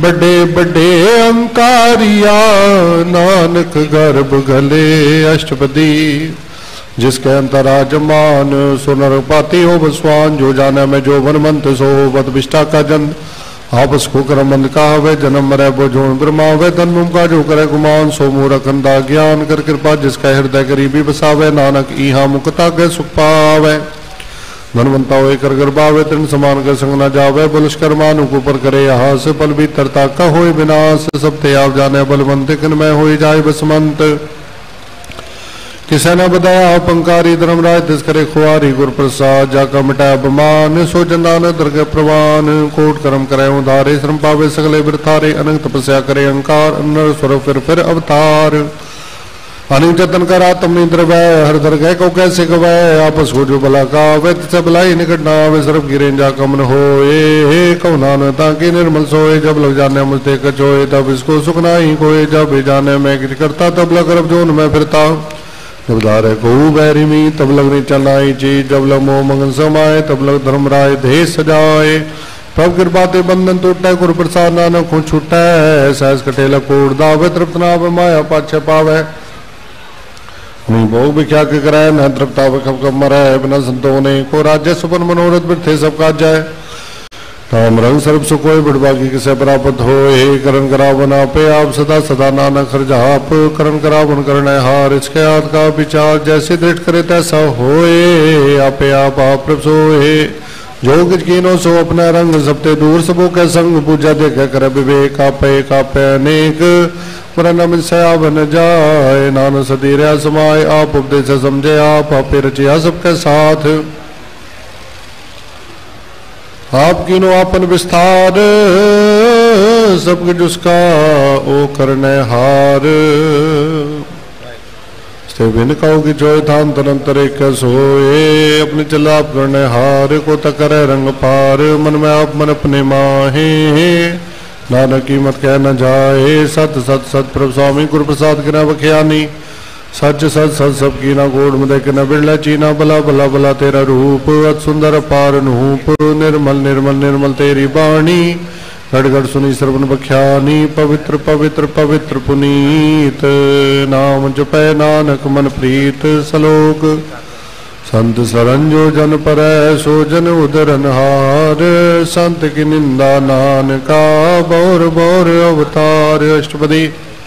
बड़े बड़े अंकारिया नानक गर्भ गले अष्टपदी। जिसके अंतराजमान सुनर पाती हो बसवान। जो जाने में जो बनमंत सो बद विष्टा का जन। आपस को कर्म बंद का वे जन्म मरे बोझो ब्रह्मा वे धन का जो करे गुमान। सो मूरखंदा ज्ञान कर कृपा जिसका हृदय गरीबी बसावे। नानक इहा मुक्ता के सुख पावे। धनवंता हो कर गर्भावे तृण समान के संग न जावे। बलस्कर मानु को पर करे यहाँ से पल भी तरता का हो विनाश। सब ते आप जाने बलवंत किन में हो जाए बसमंत। किसे न बताया पंकारी धर्मराज तिस करे खुआरी गुर प्रसाद। जाका मिटाया बमान सो जनान दरगे प्रवान। कोट कर्म करे उधारे श्रम पावे सगले वृथारे। अनंत तपस्या करे अहंकार अनर स्वर फिर अवतार। अनिल जतन करा तुम निद्र वह हर दरगह को कैसे गवाए। आपस को जो भला का वे तिसे भलाई निकट ना वे सर्व गिरे जा कमन हो। कौ नान ताकि निर्मल सोए। जब लग जाने मुझते कचोए तब इसको सुख ना ही कोई। जब जाने में गिर करता तब लग रब जोन में फिरता। जब धारे को बैरी मी तब लग नहीं चलनाई चीज। जब लग मोह मंगन समाये तब लग धर्मराय देश सजाए। प्रभ कृपाते बंधन टूटे गुरु प्रसाद नानक को छूटे। सहस कटेला कोड़ दावे तृप्त नावे माया पाछे पावे। भोग भी क्या के कराए न तृप्ता कब मरे। बिना संतों ने को राज्य सुपन मनोरथ बिरथे सब काज जाए। राम रंग सर्व सुखोय बड़बागी किसे प्राप्त हो। करण करा बना पे आप सदा सदा नानक हर जहाप। करण करा बन करण हार इसके हाथ का विचार। जैसे दृढ़ करे तैसा होए। आपे आप प्रभ सोए। जो किच कीनो सो अपना रंग सबते दूर सबो के संग। पूजा देखे कर विवेक कापे अनेक। नम सया बन जाए नान सदीर समाये। आप उपदेश समझे आप आपे रचिया सबके साथ। आप कीनो आपन विस्तार सब जिसका ओ करने हार। बिन कहो कि जोय थान तनंतरे सोए। अपने चलाप करने हार को तकरे रंग पार। मन में आप मन अपने माहे नानक कीमत कह न जाए। सत सत सत प्रभु स्वामी गुरु प्रसाद की न बख्यानी। सच सच सच सब की ना गोड़ मुदे के न बिरला चीना। भला भला भला तेरा रूप अत सुंदर पार नूप। निर्मल निर्मल निर्मल तेरी बाणी। गढ़ गढ़ सुनी श्रवण बख्यानी। पवित्र पवित्र पवित्र पुनीत। नाम जपै नानक मन प्रीत सलोक। संत सरंजो जन पर सो जन उदरन हार। संत की निंदा नानका बौर बौर अवतार। अष्टपदी।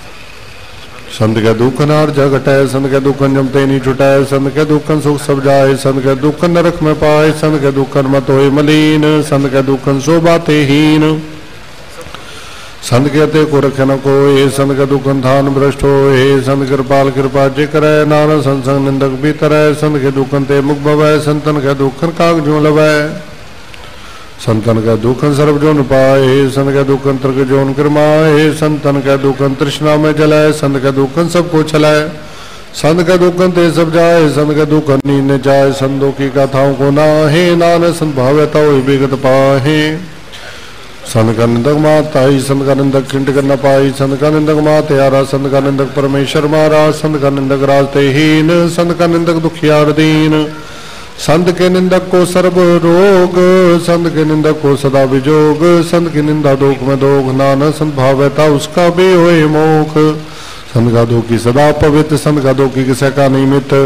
संत के दुख नार जगटै। संत के दुखन जमते नहीं छुटै। संत के दुखन सुख सब जाए। संत के दुखन नरक में पाए। संत के दुखन मत होए मलीन। संत के दुखन सो बाते हीन। संत कहते को रखे न कोई। संत के दुखन थान भ्रष्ट होए। संत कृपाल कृपा जे करे। नाना संत संग निंदक भी तरह। संत के दुखन ते मुख भवै। संतन के दुखन काग जो लवै। संतन का दुखन सर्व जोन पाए। संत के दुखन तर्क जोन करमाए। संतन का दुखन तृष्णा में जलाए। संत का दुखन सबको छलाए। संत का दुखन ते सब जाए। संत का दुखन नीने जाए। संतों की गाथाओं को नाहे। नान संत भावे तो विगत पाहे। संत का निंदक मात आई। संत का निंदक खिंड कर न पाई। संत का निंदक मात यारा। संत का निंदक परमेश्वर मारा। संत का निंदक राजते हीन। संत का निंदक दुखियार दीन। संत के निंदक को सर्व रोग। संत के निंदक को सदा विजोग। संत की निंदा दोख में दोख। नाना संत भावता उसका भी होए मोख। संत का दोखी सदा पवित्र। संत का दोखी किसे का निमित्त।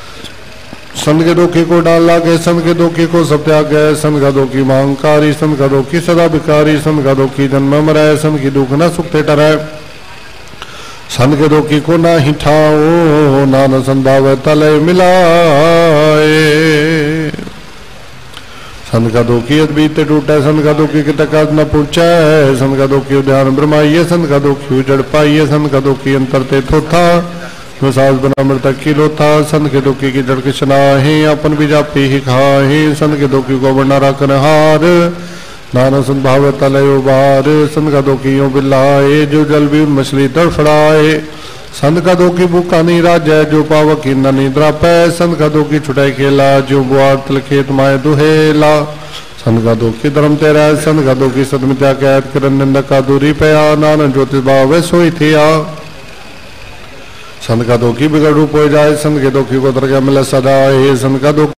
संत के दोखी को डाल लागे। संत के दोखी को सब त्याग गए। संत का दोखी मांगकारी। संत का दोखी सदा भिकारी। संत का दोखी जन्म मराए। संत की दुख न सुखते टराए। संत के दोखी को ना ही ठाओ। नाना संभाव तले मिलाए। संत का दोखी बीते टूटे। संत का दोखी के तकात न पूछे। संत का दोखी ध्यान ब्रह्माइये। संत का दोखी उजड़ पाइये। संत का दोखी अंतरते थोथा। सास बना मृतक की लोथा। संत के दोखी की जड़ कृष्णा है। अपन भी जापी ही खाए। संत के दोखी को बना रखन हार। नाना संत भाव तलयो बार। संत का दोखी यो बिल्लाए। जो जल भी मछली तड़फड़ाए। संत का दोखी भूखा नहीं राजय। जो पावक ही न निद्रा पै। संत का दोखी छुटाई खेला। जो बुआर तल खेत माए दुहेला। संत का दोखी धर्म तेरा। संत का दोखी सदमित्या कैद किरण निंदक का दूरी पया। नाना ज्योतिष भाव सोई थिया। संत का दोखी बिगड़ रूप हो जाए। संत के दोखी को दरगाह मिले सदाए। संत का दोखी